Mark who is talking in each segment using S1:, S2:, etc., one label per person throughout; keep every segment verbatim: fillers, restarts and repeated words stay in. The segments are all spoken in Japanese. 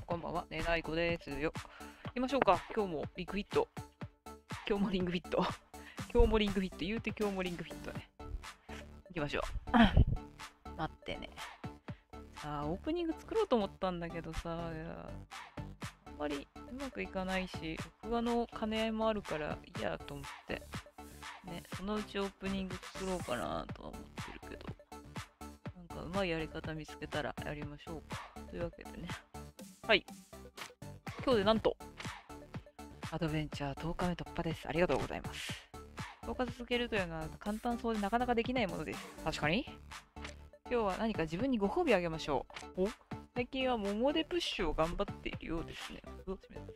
S1: こんばんは。ねないこですよ。行きましょうか。今日もリングフィット。今日もリングフィット。今日もリングフィット。言うて今日もリングフィットね。行きましょう。待ってね。さあ、オープニング作ろうと思ったんだけどさ、あんまりうまくいかないし、録画の兼ね合いもあるからいいやと思って。ね、そのうちオープニング作ろうかなとは思ってるけど。なんかうまいやり方見つけたらやりましょうか。というわけでね。はい。今日でなんと、アドベンチャーとおかめ突破です。ありがとうございます。とおか続けるというのは簡単そうでなかなかできないものです。確かに。今日は何か自分にご褒美あげましょう。お最近は桃でプッシュを頑張っているようですね。どうしよ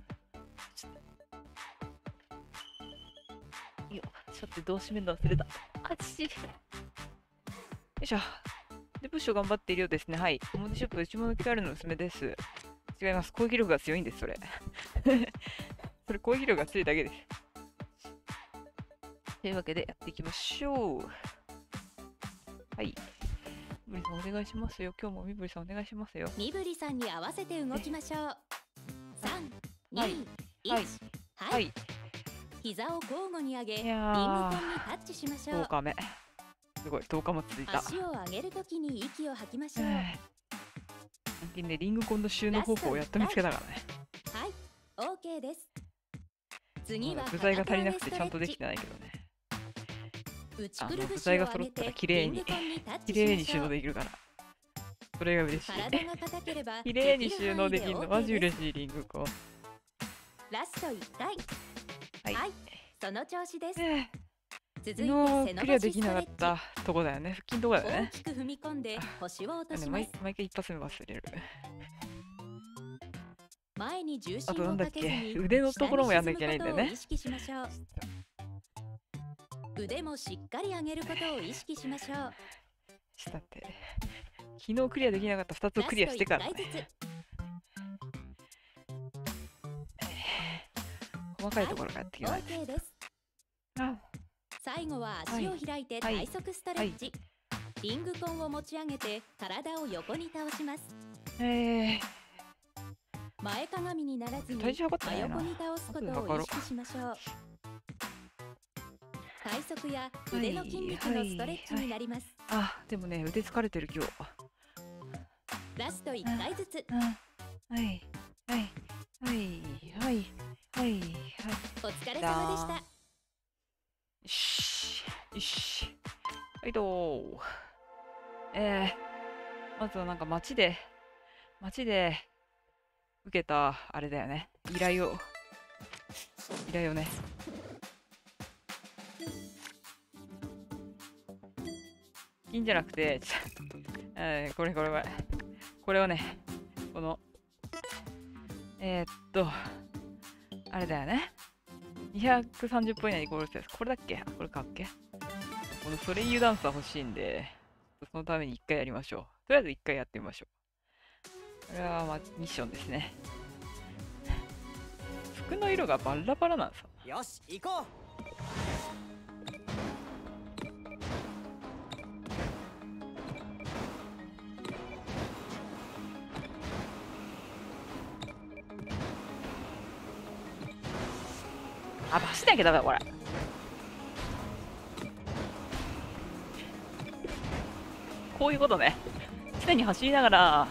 S1: う。いや、ちょっとどうしめんの忘れた。あっち。よいしょ。で、プッシュを頑張っているようですね。はい。モデショップ、内物機械の娘です。違います。攻撃力が強いんです、それ。それ攻撃力が強いだけです。というわけで、やっていきましょう。はい。みぶりさん、お願いしますよ。今日もみぶりさん、お願いしますよ。
S2: みぶりさんに合わせて動きましょう。さん、に、
S1: はい
S2: いち、
S1: はい
S2: はい。
S1: はい。
S2: 膝を交互に上げ、
S1: い
S2: リング
S1: やー
S2: コンにタッチしましょ
S1: 10
S2: う。
S1: 日目。すごい、とおかも続いた。
S2: 足を上げるときに息を吐きましょう。
S1: 最近ね、リングコンの収納方法をやっと見つけたからね。
S2: はい、オーケーです。次は
S1: 具材が足りなくてちゃんとできてないけどね。
S2: 内
S1: あの具
S2: くるぶしを
S1: 材が揃った
S2: 上げて
S1: ら綺麗に
S2: リングコンにタッチ
S1: 綺麗に収
S2: しましょう。
S1: 納できるから。それが嬉しい。
S2: 体が硬ければ
S1: 綺麗に収納できるのマジ嬉
S2: い。
S1: しいリングコン。
S2: ラストいっかい。
S1: はい。
S2: はい、その調子です。
S1: え
S2: 続いて
S1: ー、
S2: 背伸
S1: 昨日クリア
S2: ばしストレ
S1: できなかっ
S2: ッチ。
S1: たとこだよね。腹筋とこだよ
S2: 大
S1: ね。
S2: きく踏み込んで腰を落と
S1: なんで
S2: します
S1: 毎。毎回一発目忘れる。
S2: 前に重
S1: あ
S2: 心
S1: となんだっ
S2: をかけずに
S1: け、腕のところもやんなきゃいけないんだよね
S2: 下に沈むことを意。識しましょう。腕もしっかり上げることを意識しましょう。
S1: ちょっと待って。昨日クリアできなかったふたつをクリアしてから、ね
S2: ラストいっかいずつ。
S1: 細かいところからやっていかないと。
S2: OK です。
S1: あ
S2: 最後は足を開いて
S1: はい
S2: 体側ストレッチ。リングコンを持ち上げて体を横に倒します。
S1: えー、
S2: 前かがみにならずに
S1: 体重測ってないな
S2: 真横に倒すことを意識しましょう。体側や腕の筋肉のストレッチになります。
S1: あ、でもね、腕疲れてる今日。
S2: ラストいっかいずつ。
S1: うんはい、はい、はい、はい、はい、はい。
S2: お疲れ様でした。
S1: よし、よし。はい、どう。えー、まずはなんか街で、街で受けた、あれだよね。依頼を、依頼をね。いいんじゃなくて、ちょっと、えー、これこれこれ。これをね、この、えー、っと、あれだよね。にひゃくさんじゅっぽん以内にゴールしたやつ。これだっけ？あ、これかっけ？このソレイユダンスは欲しいんで、そのためにいっかいやりましょう。とりあえずいっかいやってみましょう。これは、まあ、ミッションですね。服の色がバラバラなんさ。
S3: よし行こう。
S1: あ、走んなきゃダメだ、これ。こういうことね。常に走りながら、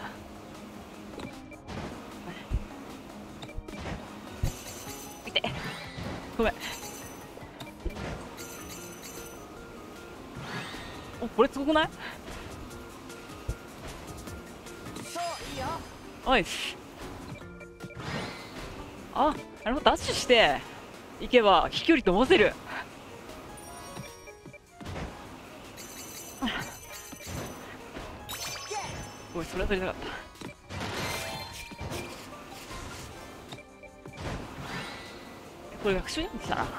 S1: いて。ごめん。お、これすごくない？
S3: そういいよ。
S1: ナイス。あ、なるほど、ダッシュして行けば飛距離飛ばせる。おい、それは取りたかった。これ学習に来たな。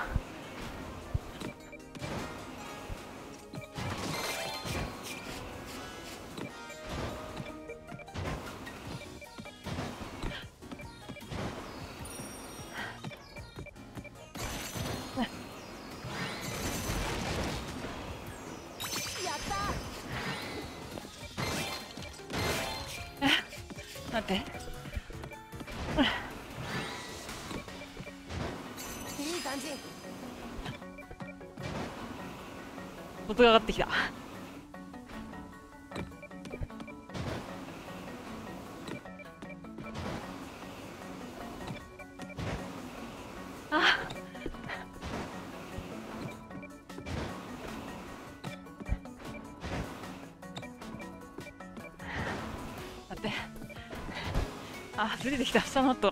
S1: 待って。
S3: いい感じ。
S1: 音が上がってきた。あ待って。あ、ずれてきた、下の後。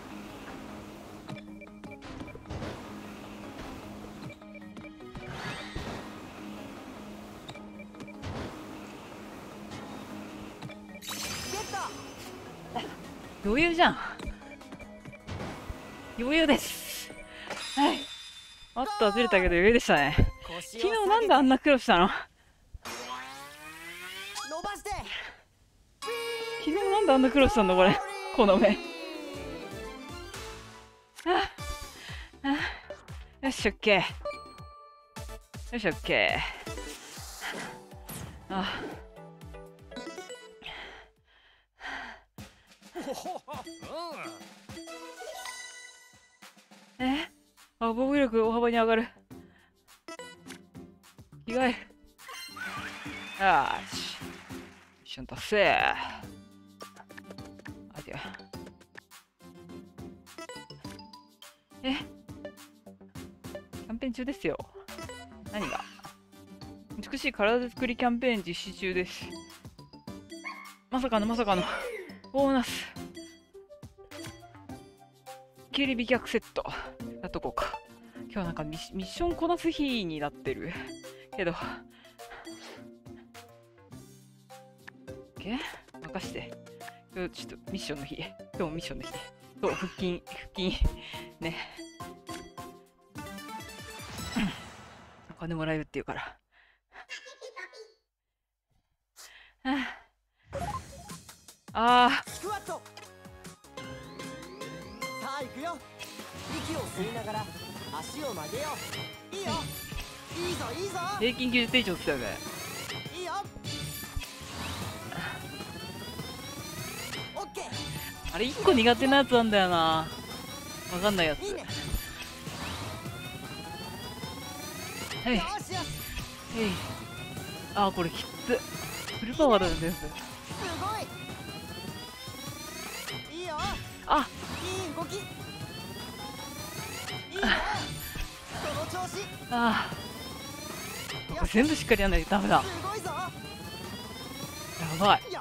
S1: 余裕じゃん。余裕です。はい。あったはずれたけど余裕でしたね。昨日なんであんな苦労したの？
S3: 伸ばして。
S1: 昨日なんであんな苦労したんだこれ。この目。ああ、よし、オッケー。よし、オッケー。あえあ、防御力大幅に上がる。着替える。よし。ミッション達成。あ、違う。えキャンペーン中ですよ。何が美しい体作りキャンペーン実施中です。まさかのまさかのボーナス。経理美脚セット。やっとこうか。今日なんかミッミッションこなす日になってる。けど。け任して。今日ちょっとミッションの日。今日もミッションの日。そう、腹筋、腹筋。ね。お金もらえるっていうから。ああ。
S3: スクワット。さあ行くよ。息を吸いながら足を曲げよう。いいよ。いいぞいいぞ。
S1: 平均きゅうじゅってん以上ってたよね。
S3: いいよ。オッケー。
S1: あれいっこ苦手なやつなんだよな。わかんないやつ。
S3: いいね。
S1: はい。
S3: よしよし。
S1: えい。あー、これきつ。フルパワーなんです。
S3: すごい。いいよ。
S1: あ、
S3: いい動き。いいね。その調子。
S1: あー。これ全部しっかりやんないとダメだ。
S3: すごいぞ。
S1: やばい。
S3: よ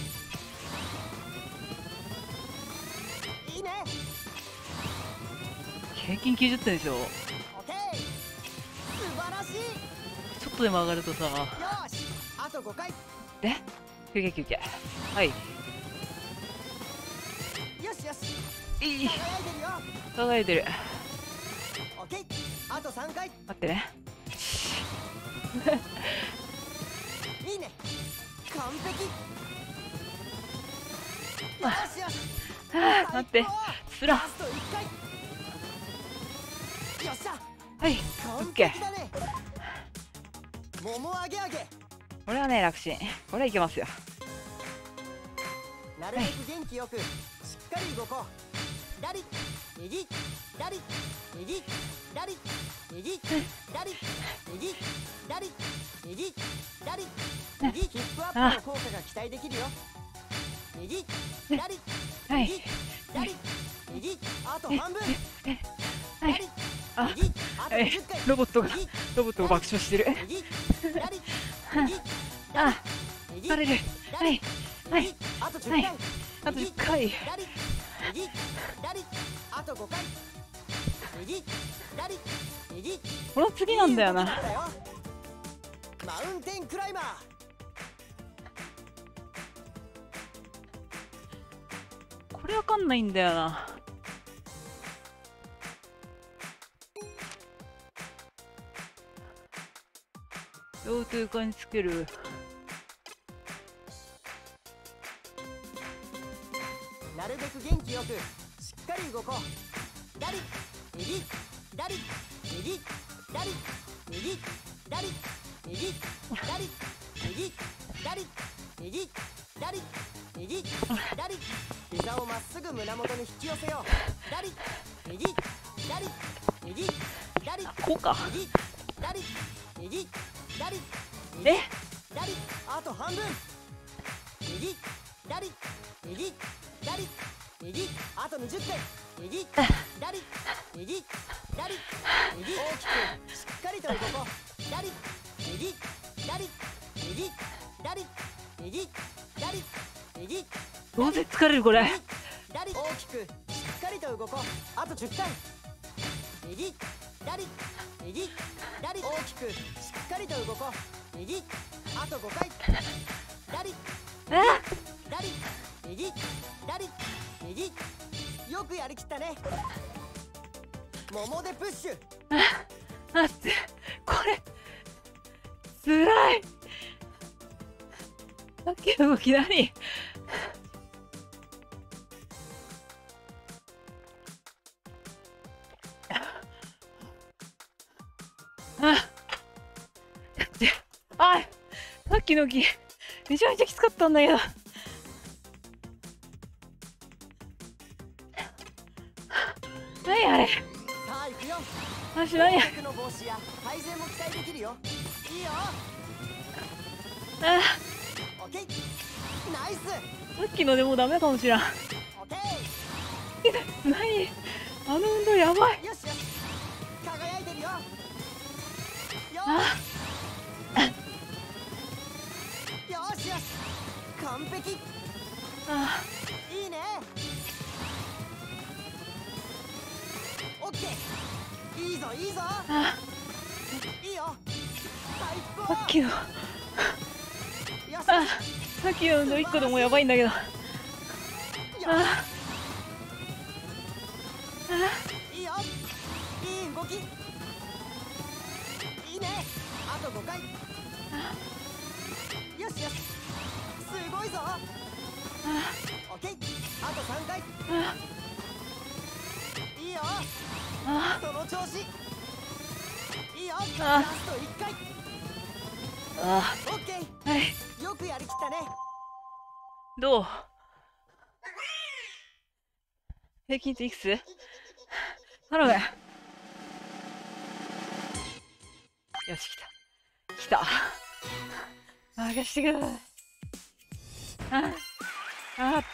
S3: し。いいね。
S1: 平均きゅうじゅってんでしょ。
S3: オッケー。素晴らしい。
S1: ちょっとでも上がるとさ。
S3: よし。あとごかい。
S1: で休憩休憩。はい。
S3: よしよし。
S1: いい。
S3: 輝いてるよ。
S1: 輝いてる。
S3: オッケー。あとさんかい。
S1: 待ってね。
S3: いいね。完璧。よしよし。
S1: はあ、待って。つら。
S3: ラストいっかい。よっしゃ。
S1: はい。オッケー。
S3: 完璧だね。桃上げ上げ。
S1: これはね、楽ちん。これはいけますよ。
S3: なるべく元気よくしっかり動こう。左右左右左右左右左右左右ヒップアップの効果が期待できるよ。右左
S1: はい
S3: 右左右あと半分。
S1: はい。あ、
S3: 右あと
S1: え
S3: にじゅっかい。
S1: ロボットが、ロボットが爆笑してる。
S3: 右左右
S1: あ、
S3: 右
S1: される。はい。はい。
S3: あとじゅっかい。
S1: はい。あといっかい。
S3: 左右左あとごかい。右左右
S1: この次なんだよな。
S3: マウンテンクライマー。
S1: これわかんないんだよな。両手床につける。
S3: なるべく元気よくしっかり動こう。左右左右左右左右左右左右左右左膝をまっすぐ胸元に引き寄せよう。左右左右左
S1: あ、こうか。
S3: 右左右左右
S1: え
S3: 左あと半分。右左右左右あとにじゅってん。右左右左右大きくしっかりと動こう。左右左右左右左右
S1: どうせ疲れるこれ。
S3: 左大きくしっかりと動こう。あとじゅっかい。右左右左大きくしっかりと動こう。右あとごかい。左
S1: え
S3: 左右左右よくやりきったね。桃でプッシュ。
S1: 待って、これつらい。さっきの動き何？あ、だってあ、さっきの動きめちゃめちゃきつかったんだけど。何あれ。
S3: さあ行くよ。
S1: 私何や。
S3: 音楽の防止や改善も期待できるよ。いいよ。
S1: あ、
S3: オッケー。ナイス。
S1: さっきのでもうダメかもしれん。
S3: オッケ
S1: 何あの運動やばい。
S3: ー。よしよし。輝いてるよ。よ
S1: あ、
S3: しよしよし。完璧。
S1: あ、
S3: いいね。オッケー。いいぞいいぞ。
S1: あ、
S3: いいよ。最高。
S1: さっきの、
S3: よし。
S1: あ、さっきの運動いっこでもやばいんだけど。あ、あ、
S3: いいよ。いい動き。いいね。あとごかい。よしよし。すごいぞ。オッケー。あとさんかい。
S1: あ、
S3: いいよ。
S1: あ、
S3: その調子。いいよ。
S1: あ
S3: ラストいっかい。
S1: あ、
S3: オッケー。
S1: はい。
S3: よくやりきったね。
S1: どう？平均値いくつ？頼む。よし、来た。来た。任してください。あ、あった。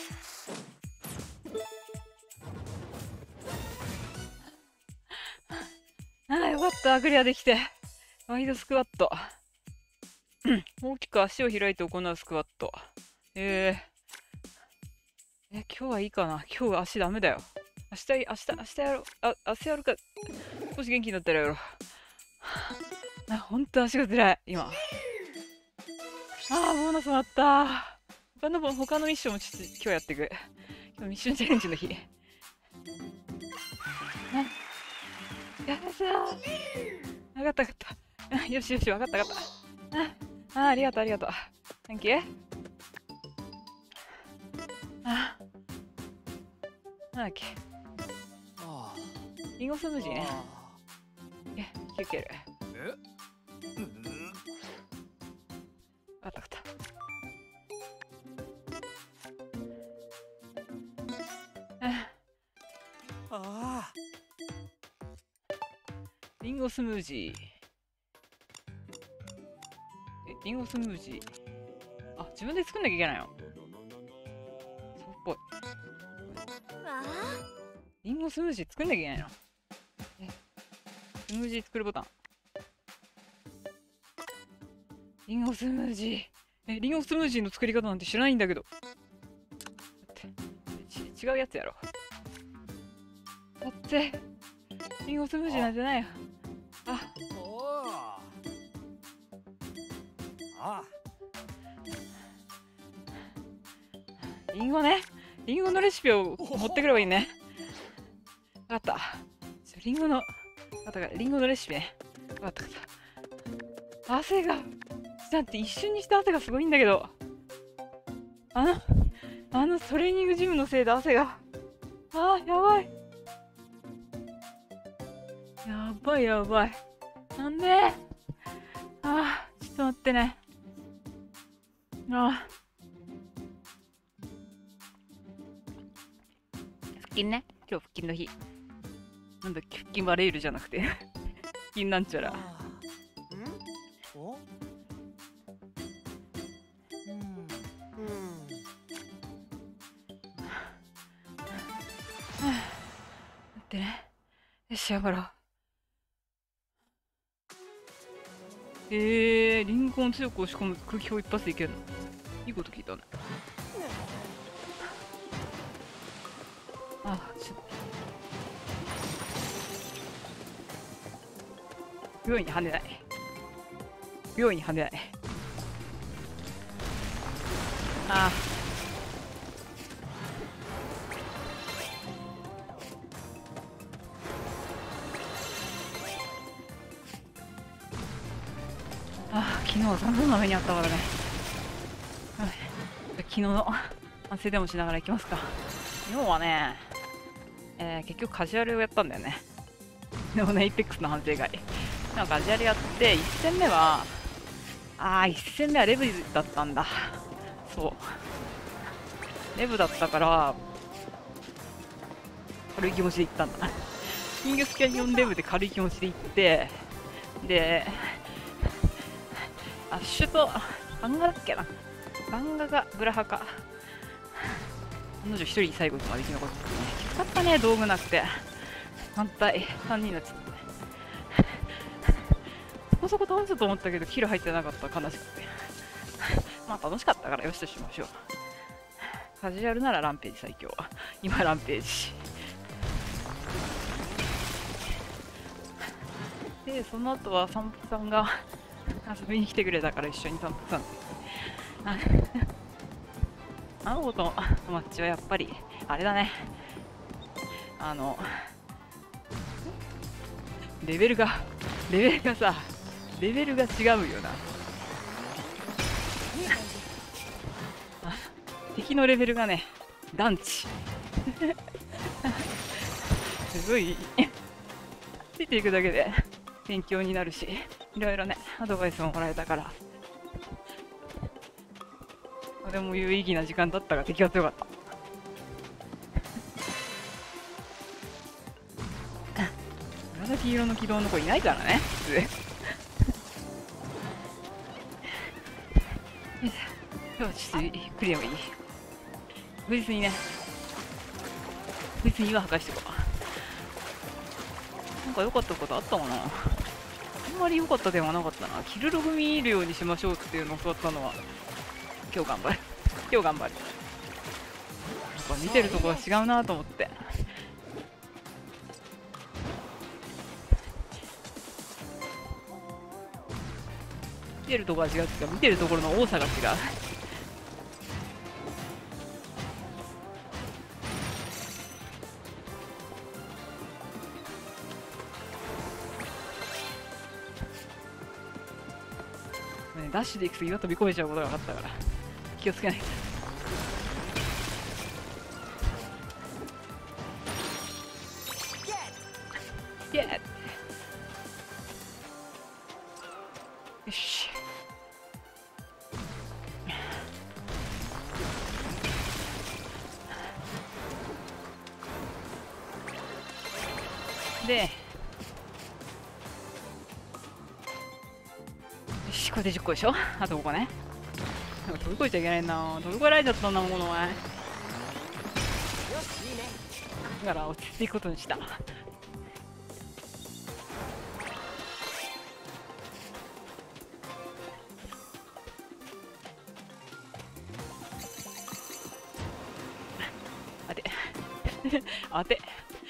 S1: ああ、よかった。クリアできて。ワイドスクワット。大きく足を開いて行うスクワット。えー、え、今日はいいかな。今日は足ダメだよ。明日、明日、明日やろう。あ、明日やるか。少し元気になったらやろう。あ、ほんと足が辛い、今。あー、ボーナスもらった。他の、他のミッションもちょっと今日やっていく。今日ミッションチャレンジの日。あ、やったー。わかったわかった。あ、よしよし、わかったわかった。ああ、ありがとうありがとう。Thank you。あ、なんだっけ。リンゴスムージーね。え、休憩る。わかったわかった。
S3: ああ。
S1: リンゴスムージー。え、リンゴスムージー。あ、自分で作んなきゃいけないの。そうっぽい。リンゴスムージー作んなきゃいけないの。え、スムージー作るボタン。リンゴスムージー。え、リンゴスムージーの作り方なんて知らないんだけど。待って。ち違うやつやろ。だって。リンゴスムージーなんてないよ。あ、
S3: おお。あ。
S1: リンゴね。リンゴのレシピを持ってくればいいね。わかった。ちょリンゴの、わかったか、リンゴのレシピね。わかったわかった。汗が、だって一瞬にして汗がすごいんだけど。あの、あのトレーニングジムのせいで汗が。あー、やばい。やばいやばい。なんで？あー、ちょっと待ってね。あ筋ね。今日腹筋の日。なんだっけ、腹筋バレールじゃなくて。腹筋なんちゃら。
S3: あーんおうんうん
S1: 待ってね。よし、やばら。えー、リンゴを強く押し込む空気砲一発でいけるの。いいこと聞いたね。あ、ちょっと。不用意に跳ねない。不用意に跳ねない。ああ、昨日は散々な目にあったからね。はい、昨日の反省でもしながらいきますか。昨日はね、えー、結局カジュアルをやったんだよね。でもね、エイペックスの反省会。なんかカジュアルやって、いち戦目は、あー、いち戦目はレブだったんだ。そう。レブだったから、軽い気持ちで行ったんだ。キングスキャニオンレブで軽い気持ちで行って、で、アッシュと、バンガだっけな。バンガがブラハか。彼女一人最後まで生き残ってね。きつかったね、道具なくて。反対、さんにんになっちゃって。そこそこ倒すと思ったけど、キル入ってなかった、悲しくて。まあ楽しかったからよしとしましょう。カジュアルならランページ最強。今ランページ。で、その後は散歩さんが遊びに来てくれたから一緒に散歩さん。あの子とのマッチはやっぱり、あれだね。あの、レベルが、レベルがさ、レベルが違うよな。敵のレベルがね、団地。すごい、ついていくだけで勉強になるし、いろいろね、アドバイスももらえたから、とても有意義な時間だったが敵は強かった。紫色の軌道の子いないからね、普通。よし、ちょっとゆっくりでもいい。確実にね、確実に岩破壊していこう。なんか良かったことあったかな。あんまり良かったではなかったな。キルログ見るようにしましょうっていうのを教わったのは、今日頑張る。今日頑張る。なんか見てるとこが違うなと思って。見てるところが違うっていうか、見てるところの多さが違う。ね、ダッシュで行くと岩飛び越えちゃうことが分かったから気をつけないと。イエーよし。で、よし、これでじゅっこでしょ。あとここね。なんか飛び越えちゃいけないな。飛び越えられちゃったんだもん、この前。
S3: よしいいね。
S1: だから落ち着いていくことにした。当て当て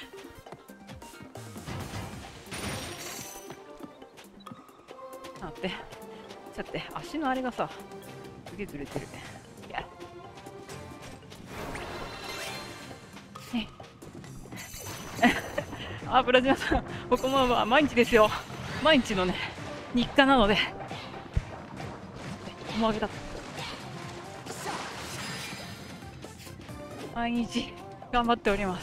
S1: 待って、ちょっと足のあれがさ、すげえずれてる。いや。ねあ、ブラジルさん、ここも毎日ですよ。毎日のね、日課なので。もうあげた。毎日頑張っております。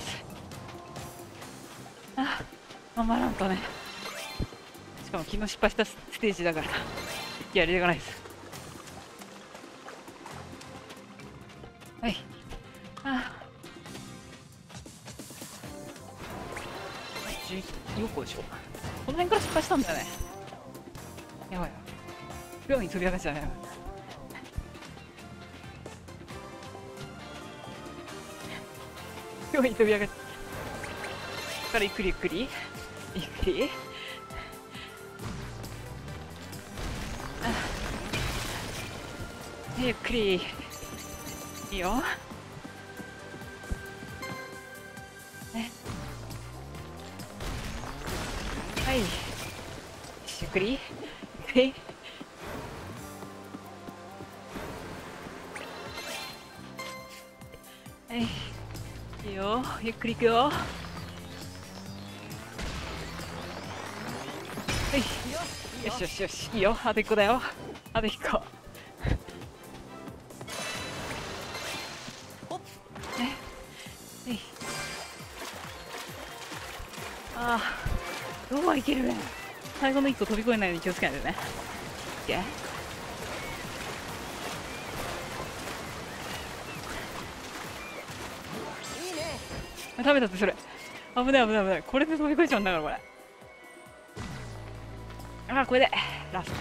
S1: あ、頑張らんとね。しかも昨日失敗したステージだからやりたくないです。はい。あどこでしょう。この辺から失敗したんだよね。やばい。フロアに飛び上がっちゃうね。フロアに飛び上がっちゃう。からゆっくりゆっくり。ゆっくり。ゆっくり。いいよ。ね。はい。ゆっくり。ゆっくり。はい。いいよ。ゆっくりいくよ。はい。よしよしよし。いいよ。あといっこだよ。あといっこ。ああ、どうはいけるね。最後のいっこ飛び越えないように気をつけないとね。いけ。食べたってそれ。危ない危ない危ない。これで飛び越えちゃうんだからこれ。ああ、これでラスト。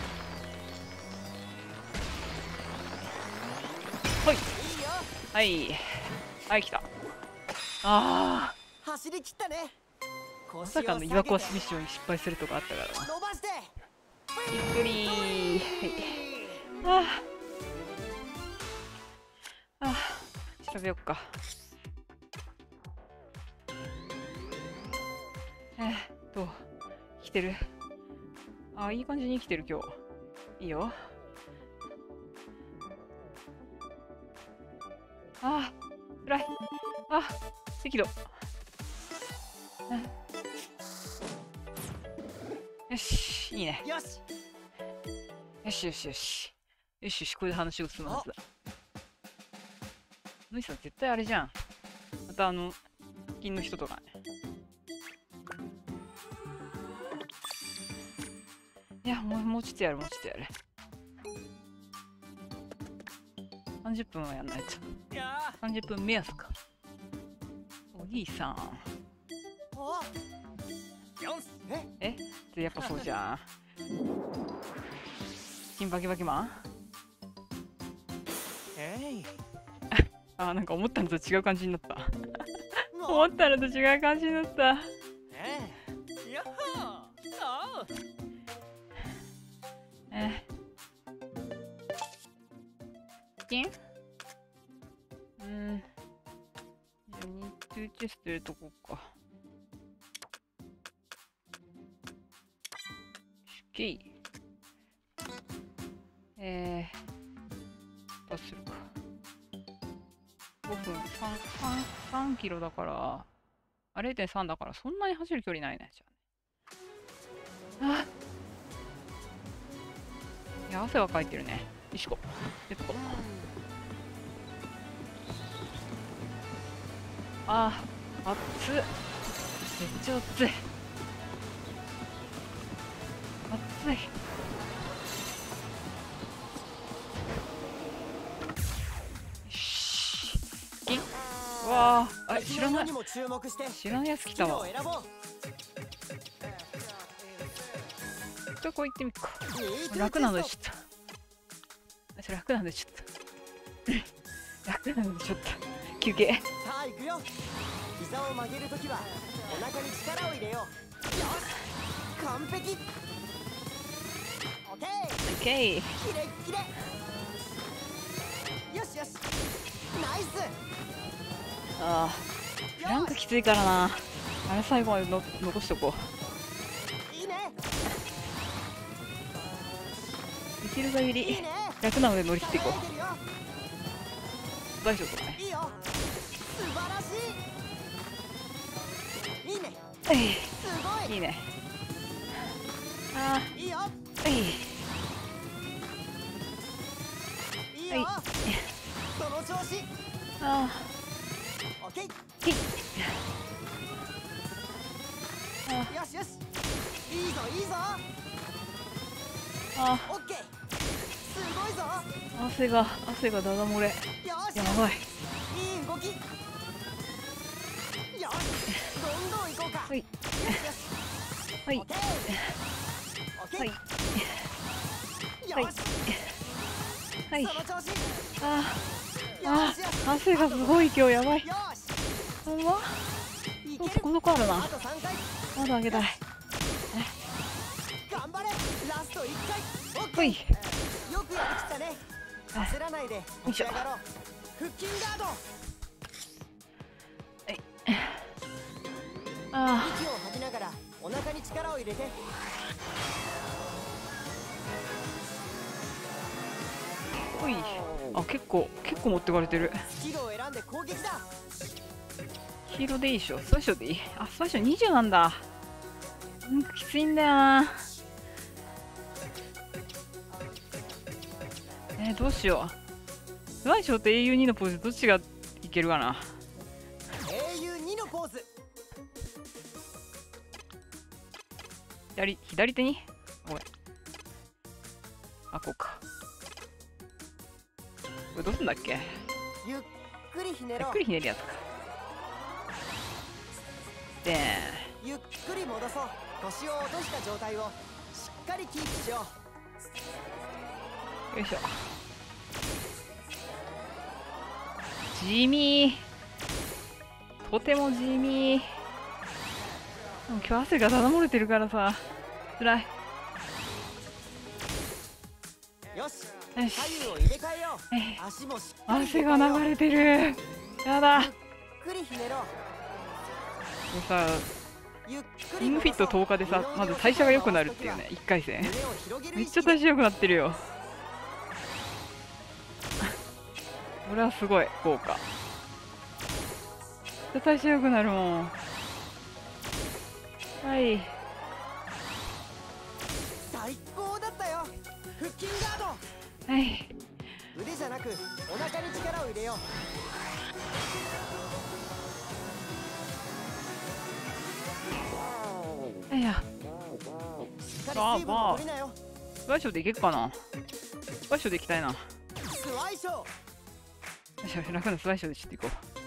S1: ほい。はい。はい、来た。ああ。
S3: 走り切ったね。
S1: まさかの岩壊しミッションに失敗するとかあったからな。
S3: 伸ばして。
S1: ゆっくりー。はい。ああ。ああ。調べよっか。えーっと、生きてる。あ、いい感じに生きてる今日。いいよ。ああ、辛い。あ、適度。よし、いいね。
S3: よし。
S1: よしよしよし。よしよし、これで話を進むはずだ。のいさん絶対あれじゃん。またあの、金の人とかね。いや、もう、もうちょっとやる、もうちょっとやる。さんじゅっぷんはやんないと。さんじゅっぷん目安か。お兄さん。ええやっぱそうじゃん。金バキバキマンあー、なんか思ったのと違う感じになった。思ったのと違う感じになった。え金うん。じゃあ、ニットゥーチェスト入れとこうか。ケイ。えー、どうするか。ごふん、さんキロだから、あ、れいてんさんだから、そんなに走る距離ないね。じゃあね。あいや、汗はかいてるね。よいしょ。出てこ。あー、熱っ。めっちゃ熱い。熱い。うわー、あ、知らない。知らないやつ来たわ。どこ行ってみっか。楽なのでちょっと。楽なのでちょっと。楽なのでちょっと。休憩。
S3: さあ行くよ。膝を曲げるときはお腹に力を入れよう。よし、完璧。オッケー。
S1: オッケー。
S3: キレッキレ。よしよし。ナイス。
S1: ああ、プランクきついからな。あれ最後までの残しとこう。
S3: いいね。
S1: できる限り楽なので乗り切っていこう。大丈夫かね。
S3: いいよ。素晴らしい。いいね。
S1: はい。
S3: すごい。
S1: いいね。あ
S3: あ。いいよ。
S1: はい。
S3: いいよ。
S1: はい。
S3: その調子。
S1: ああ。
S3: オッケー。
S1: あ
S3: よしよし。いいぞいいぞ。
S1: あ。
S3: オッケー。すごいぞ。
S1: 汗が汗がダダ漏れ。
S3: よし。
S1: やばい。
S3: いい動き。よし。どんどん行こうか。
S1: はい。
S3: よしよし。
S1: はい
S3: オッケーオッケー
S1: はい
S3: よし
S1: はい。
S3: その調子
S1: あーあ
S3: よしよし
S1: ー、汗がすごい今日やばい。
S3: よし
S1: ほんま
S3: いける
S1: そこそこあるな。
S3: あとさんかい
S1: まだあげたい。
S3: 頑張れラストいっかいオッケ
S1: ほい。
S3: ーよくやりきったね焦らないで起き上がろう腹筋ガード
S1: あ
S3: 息を吐きながらお腹に力を入れて
S1: あ、ほい。あ、結構、結構持ってかれてる。
S3: スキルを選んで攻撃だ
S1: 黄色でいいでしょ。スパイショでいい。あ、スパイショにじゅうなんだ。なんかきついんだよな。えー、どうしよう。スパイショと英雄にのポーズどっちがいけるかな。
S3: 英雄にのポーズ
S1: 左、左手にごめん。あ、こうか。これどうすんだっけ。
S3: ゆっくりひねろ
S1: ゆっくりひねるやつか。で
S3: ゆっくり戻そう腰を落とした状態をしっかりキープしよ
S1: よいしょ。地味。とても地味。でも今日汗がだだ漏れてるからさ、辛い。
S3: うよし
S1: よし。
S3: 左右を入れ替えよう
S1: え
S3: 足もしっかり
S1: 汗が流れてる。やだ。
S3: ゆっくりひねろう
S1: これさ、
S3: ゆっくり
S1: リングフィットとおかでさ、まず代謝が良くなるっていうね、いっかい戦。
S3: 胸を広げる
S1: めっ
S3: 意識
S1: ちゃ代謝良くなってるよ。これはすごい効果。めっちゃ代謝良くなるもん。はい。
S3: 最高だったよ腹筋ガード
S1: はい。
S3: 腕じゃなくお腹に力を入れよ
S1: いや、
S3: うしっかり水分を取りなよ
S1: スパイショでいけっかな。スパイショでいきたいな。よ
S3: スワイショ
S1: いしょ、楽なスパイショでちょっといこ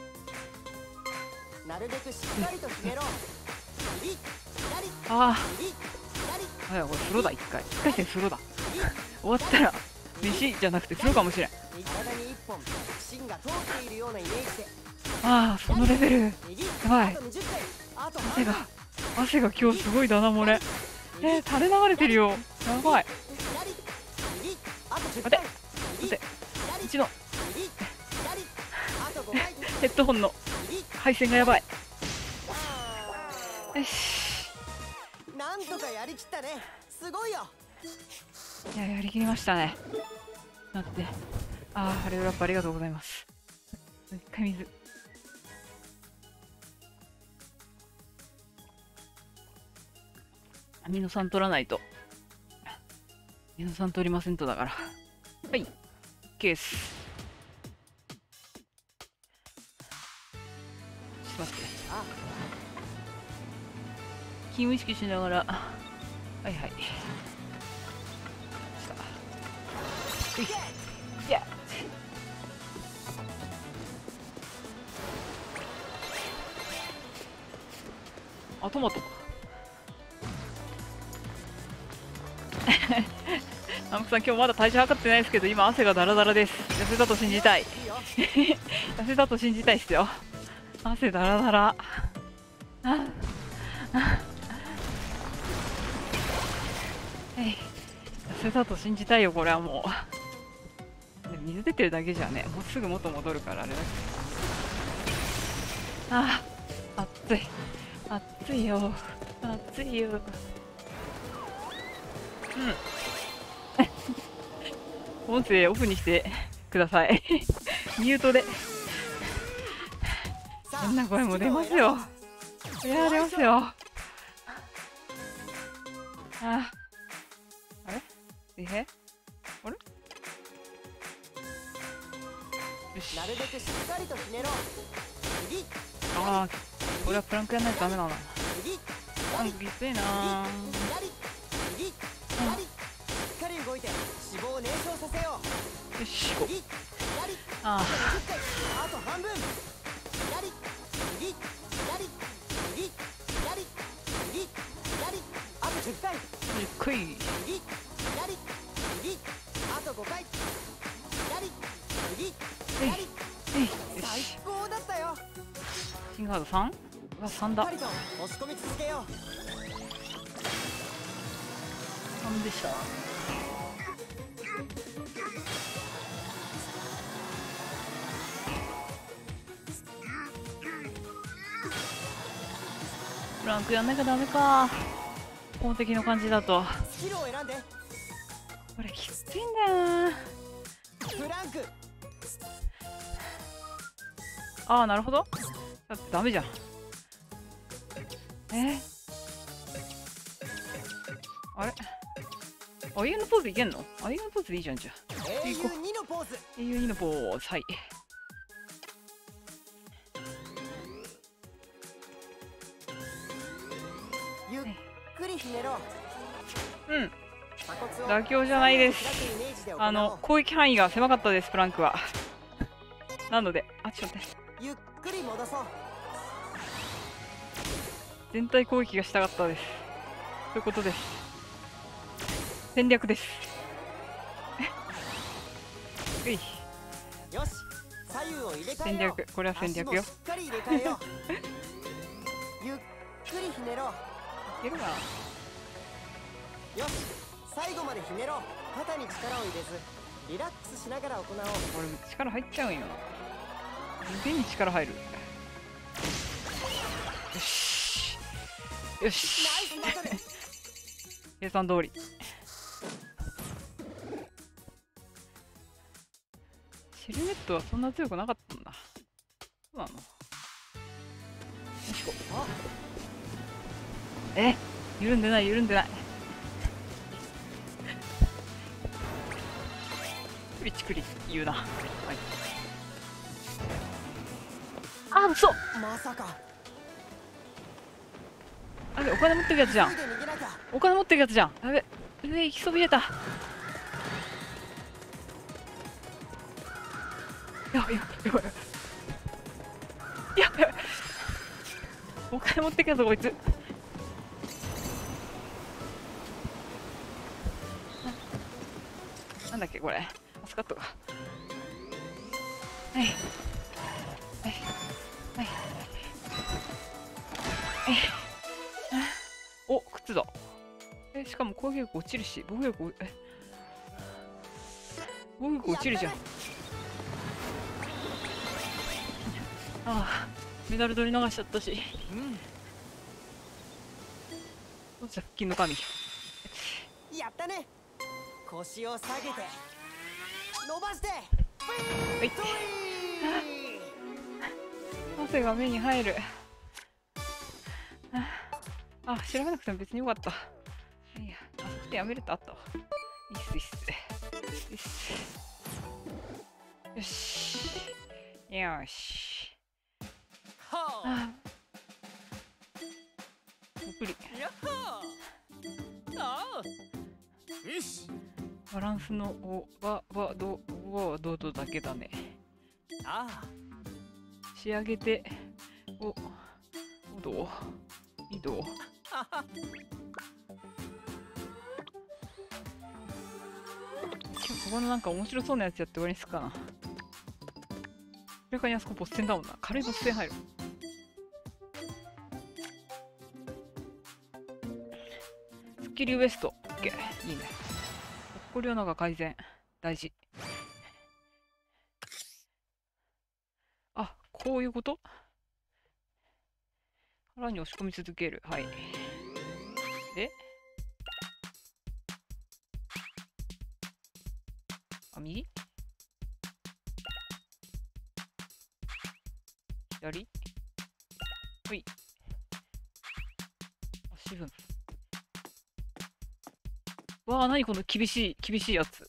S3: ーなるべくしっかりとひねろう右左
S1: う。あ
S3: 右左
S1: あ、これ風呂だ、一回。一回戦風呂だ。
S3: 右
S1: 終わったら、飯じゃなくて風呂かもしれん。
S3: 右体に一本芯が通っているようなイメージで
S1: ああ、そのレベル。
S3: 右
S1: やばい
S3: あとにじゅっかいあと
S1: 汗が、汗が今日すごいだな漏れ。えー、垂れ流れてるよ。やばい。
S3: 左右あとじゅっかい
S1: 待て
S3: 右
S1: 待て
S3: 左
S1: 一度、
S3: 右左あとごかい
S1: ヘッドホンの
S3: 右
S1: 配線がやばい。
S3: あ
S1: よし。
S3: ーなんとかやりきったねすごいよ
S1: いや、やりきりましたね。待って。ああ、レベルアップありがとうございます。一回水。アミノ酸取らないと。アミノ酸取りませんとだから。はい。OK です。ちょっと待って。
S3: あ
S1: 筋を意識しながら。はいはい。した。うい。いや。あ、トマト。アンプさん、今日まだ体重測ってないですけど、今汗がダラダラです。痩せたと信じたい。
S3: いいよ
S1: 痩せたと信じたいっすよ。汗ダラダラ。ああはい。痩せたと信じたいよ、これはもう。で水出てるだけじゃね、もうすぐ元戻るからあれだけど。ああ、暑い。暑いよ。暑いよ。うん。音声オフにしてください。ミュートで。
S3: さ
S1: こんな声も出ますよ。いやー、出ますよ。ああれえあれよし。
S3: なるべくしっかりとひねろう右
S1: ああ、これはプランクやんないとダメだな。
S3: 右
S1: プランクきついなー。
S3: 左右左しっかり動いて脂肪を燃焼させよう
S1: よし、行こう。
S3: 右左
S1: あ
S3: あとにじゅっかいあと半分左右左右左右左左じゅっかい。
S1: じゅっかい。
S3: 右左右。あとごかい。左右左。
S1: よ
S3: 最
S1: し。
S3: 高だったよ。
S1: 新カードさん？うわ、さんだ。
S3: しっかりと押し込み続けよう。
S1: さんでした。ブランクやんなきゃダメか。公的の感じだと。
S3: スキルを選んで。
S1: これきついんだよな。
S3: ブランク。
S1: ああ、なるほど。だってダメじゃん。えあれあいうのポーズいけんの？あいうのポーズでいいじゃん、じゃあ。
S3: 英雄にのポーズ。
S1: 英雄にのポーズ、はい。
S3: ゆっくりひねろう。
S1: うん。
S3: 鎖骨を
S1: 妥協じゃないです。
S3: 開くイメージで行おう。
S1: あの、攻撃範囲が狭かったです、プランクは。なので、あ、ちょっと待って。
S3: ゆっくり戻そう。
S1: 全体攻撃がしたかったです。ということです。戦略です。えい。
S3: よし、左右を入れ替え
S1: 戦
S3: よう。
S1: 略、これは戦略よ。
S3: 足もしっかり入れ替えよう。ゆっくりひねろう。
S1: いけるかな。
S3: よし、最後までひねろう。肩に力を入れずリラックスしながら行おう。
S1: 俺、力入っちゃうんよな。腕に力入る。よし。よし。
S3: ナイスバトル。
S1: 計算通り。シルネットはそんな強くなかったんだ。そうなの？よしこ。え、緩んでない緩んでない。クリチクリ言うな。はい。あ、嘘。
S3: まさか。
S1: あれ、お金持ってるやつじゃん。
S3: 急いで逃げなきゃ。
S1: お金持ってるやつじゃん。やべ、上行きそびれた。やばいやばいやばいやばいやばい。お金持ってくやつこいつ。ななんだっけこれ。マスカットか。はいはいはいはい。お、靴だ。え、しかも攻撃力落ちるし、防御力、え防御力落ちるじゃん。ああ、メダル取り逃しちゃったし。
S3: うん。
S1: どうした、腹筋の神。
S3: やったね。腰を下げて伸ばして
S1: はい。
S3: トリー。
S1: 汗が目に入る。あ、調べなくても別によかった。いや、あそこでやめるとあったわ。いいっすいいっす。いいっす。よし。よし。
S3: は
S1: ああ。無理。
S3: やっほー。ああ。よし。
S1: バランスのおははどはどどだけだね。
S3: ああ。
S1: 仕上げておおどう移動。今日ここのなんか面白そうなやつやって終わりにすっかな。明らかにあそこボス戦だもんな。軽いボス戦入る。スッキリウエスト。オッケー。いいね。ぽっこり穴が改善。大事。あ、こういうこと？腹に押し込み続ける。はい。であ、右？左？ほい。足分。わあ、なにこの厳しい、厳しいやつ。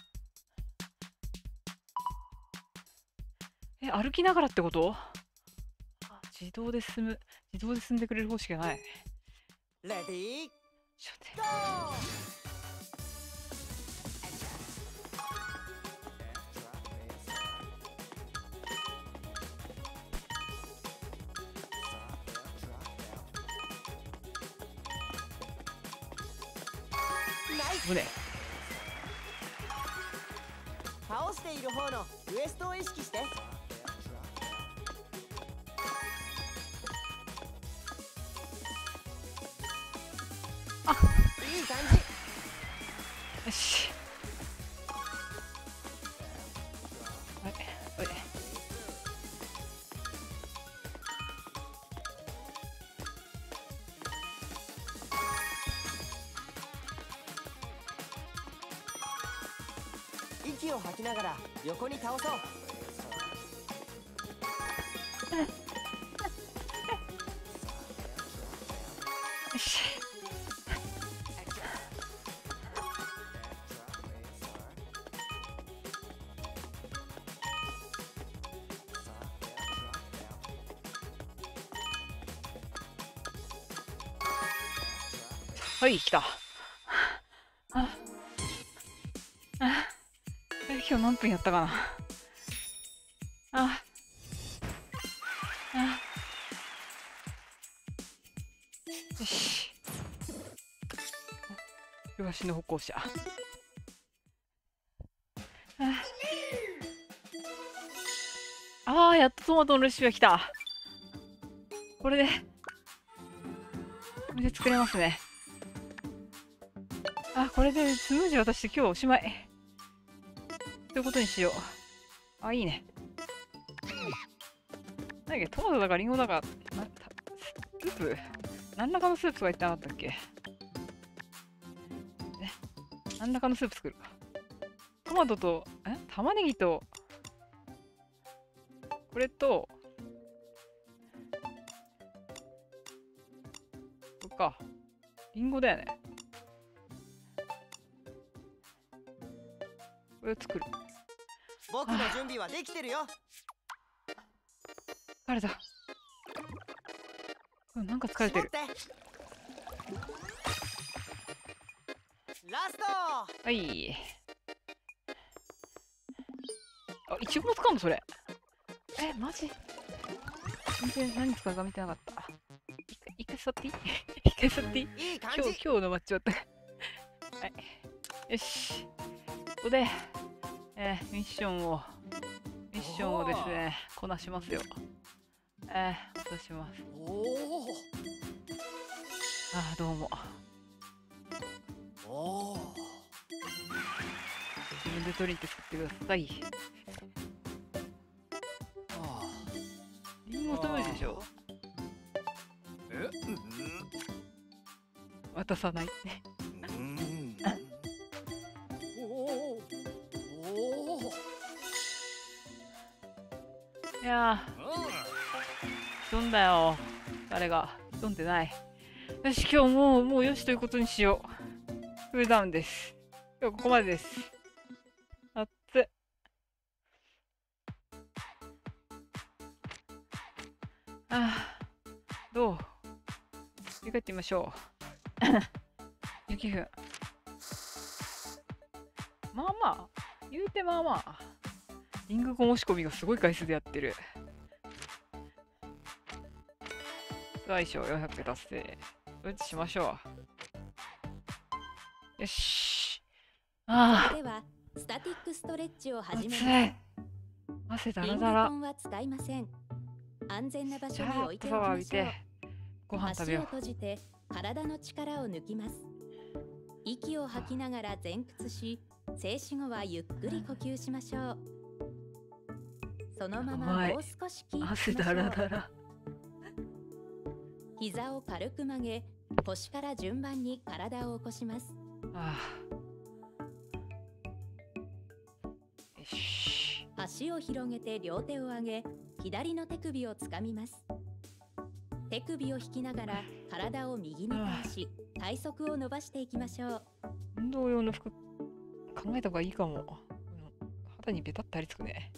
S1: え、歩きながらってこと？あ、自動で進む、自動で進んでくれる方式がない。
S3: レディー
S1: ちょっと
S3: ゴー。 はい
S1: 危ね
S3: 倒している方のウエストを意識して。
S1: あ
S3: いい感じ。
S1: え。よし。はいはい。
S3: 息を吐きながら横に倒そう。
S1: よし。はい、来た。ああえ今日何分やったかな。ああよし。東の歩行者。ああ、やっとトマトのレシピが来た。これで、これで作れますね。あ、これでスムージー渡して今日おしまい。ということにしよう。あ、いいね。なんだっけ、トマトだかリンゴだか、なたスープ何らかのスープとか言ってなかったっけ。ね、何らかのスープ作るか。トマトと、え玉ねぎと、これと、これか。リンゴだよね。これを作る。
S3: 僕の準備はできてるよ。
S1: 疲れた。うん、なんか疲れてる。
S3: 絞ってラスト。
S1: はい。あ、いちごも使うのそれ。え、マジ全然何使うか見てなかった。一回、一回座っていい一回座っていい
S3: いい感
S1: 今日、
S3: じ。
S1: 今日のマッチ終わった。はい。よし。ここで、えー、ミッションを、ミッションをですね、こなしますよ。えー、お渡しします。
S3: おお。
S1: あー、どうも。
S3: おお。
S1: 自分でドリンク作ってください。リンゴ食べるでしょ。
S3: え？
S1: 渡さない。
S3: うん。おお。おお。
S1: いやー、飛んだよ。誰が飛んでない。よし、今日もう、もうよしということにしよう。クールダウンです。今日ここまでです。あっつ。あー、どう振り返ってみましょう。じゅうきゅうふん。まあまあ、言うてまあまあ。リングコン押し込みがすごい回数でやってる。最初よんひゃく達成。どうやってしましょう。よし。あ
S2: それではスタティックストレッチを
S1: あ、
S2: 始め
S1: 暑い。
S2: ます。
S1: 汗だ
S2: リング
S1: らだら
S2: コ。ンは使いません。安全な場
S1: じ
S2: 所に
S1: ゃあっとシャ
S2: 置いておきましょう
S1: ワー浴びて、ご飯食べ
S2: 足を
S1: よう。
S2: 閉じて体の力を抜きます。息を吐きながら前屈し、静止後はゆっくり呼吸しましょう。そのままもう少しキープしましょ
S1: 汗だら
S2: う。
S1: だら。
S2: 膝を軽く曲げ、腰から順番に体を起こします。
S1: ああ。よし。
S2: 足を広げて両手を上げ、左の手首をつかみます。手首を引きながら体を右に倒し、体側を伸ばしていきましょう。
S1: 運動用の服考えた方がいいかも。うん、肌にベタッと貼り付くね。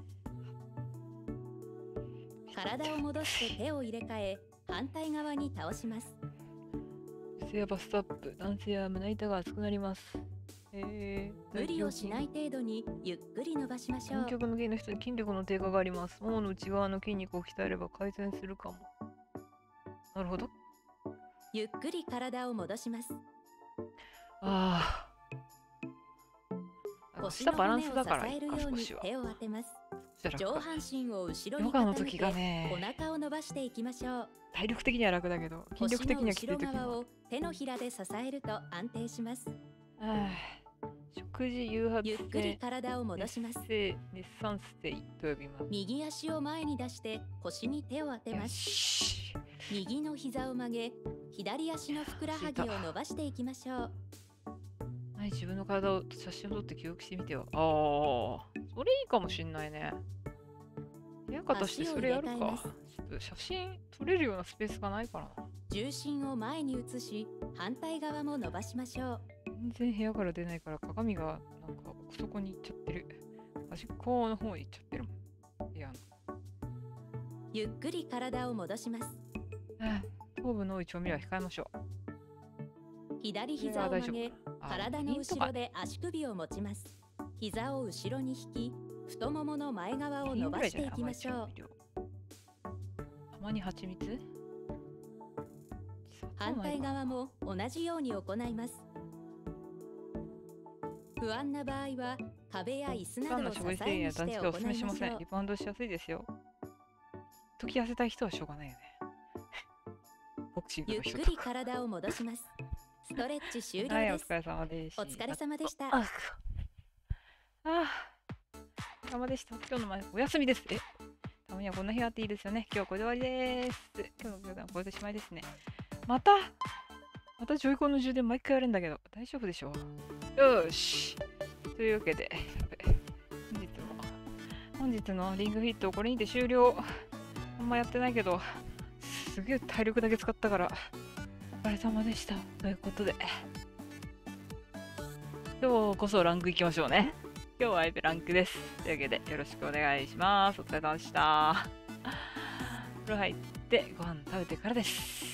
S2: 体を戻して手を入れ替え、反対側に倒します。
S1: 女性はバストアップ、男性は胸板が厚くなります。えー、
S2: 無理をしない程度にゆっくり伸ばしましょう。
S1: 南極向けの人に筋力の低下があります。ももの内側の筋肉を鍛えれば改善するかも。なるほど。
S2: ゆっくり体を戻します。
S1: ああ。
S2: 腰
S1: 下バラン
S2: の骨を支
S1: スだからい
S2: えるように
S1: いか少しは。
S2: 手を当てます。
S1: そしたら
S2: 上半身を後ろに
S1: ヨガの
S2: 傾け
S1: 時がね
S2: お腹を伸ばしていきましょう。
S1: 体力的には楽だけど筋
S2: 腰
S1: 力的
S2: の
S1: にはきつい時
S2: 後ろ側
S1: も。
S2: を手のひらで支えると安定します。
S1: ああ食事誘発
S2: ゆっくり
S1: 性
S2: 体を戻します。
S1: 熱産性と呼びます。
S2: 右足を前に出して腰に手を当て
S1: よ
S2: ます。
S1: し。
S2: 右の膝を曲げ、左足のふくらはぎを伸ばしていきましょう。
S1: はい、自分の体を写真を撮って記録してみてよ。ああ、それいいかもしんないね。部屋かとしてそれやるか。
S2: 足を入れ替えます
S1: ちょっと写真撮れるようなスペースがないからな。
S2: 重心を前に移し、反対側も伸ばしましょう。
S1: 全然部屋から出ないから鏡がなんか奥底に行っちゃってる。端っこの方に行っちゃってるもん。部屋の。
S2: ゆっくり体を戻します。
S1: ああ頭部の多い調味料は控えましょう。
S2: 左膝を曲げ、
S1: あ
S2: 体の後ろで足首を持ちます。膝を後ろに引き、太ももの前側を伸ばしていきましょう。
S1: たまに蜂蜜
S2: 反対側も同じように行います。不安な場合は壁や椅子などを支
S1: 食事制
S2: えに
S1: 限や断食はお
S2: して行いま
S1: 勧めしません。
S2: しょう
S1: リ。バウンドしやすいですよ。時痩せたい人はしょうがないよね。ボクシング
S2: ゆっく
S1: の人とか。
S2: り体を戻します。ストレッチ終了
S1: はい、お
S2: です。
S1: 疲れ様でした。
S2: お疲れ様でした。
S1: ああ、あお疲れ様でした。今日の前お休みです。え、たまにはこんな日あっていいですよね。今日はこれで終わりです。今日の動画はこれでおしまいですね。またまたジョイコンの充電毎回やるんだけど、大丈夫でしょう。よーし。というわけで、本日も、本日のリングフィットこれにて終了。あんまやってないけど、すげえ体力だけ使ったから、お疲れ様でした。ということで、今日こそランクいきましょうね。今日はエペランクです。というわけで、よろしくお願いします。お疲れ様でした。風呂入ってご飯食べてからです。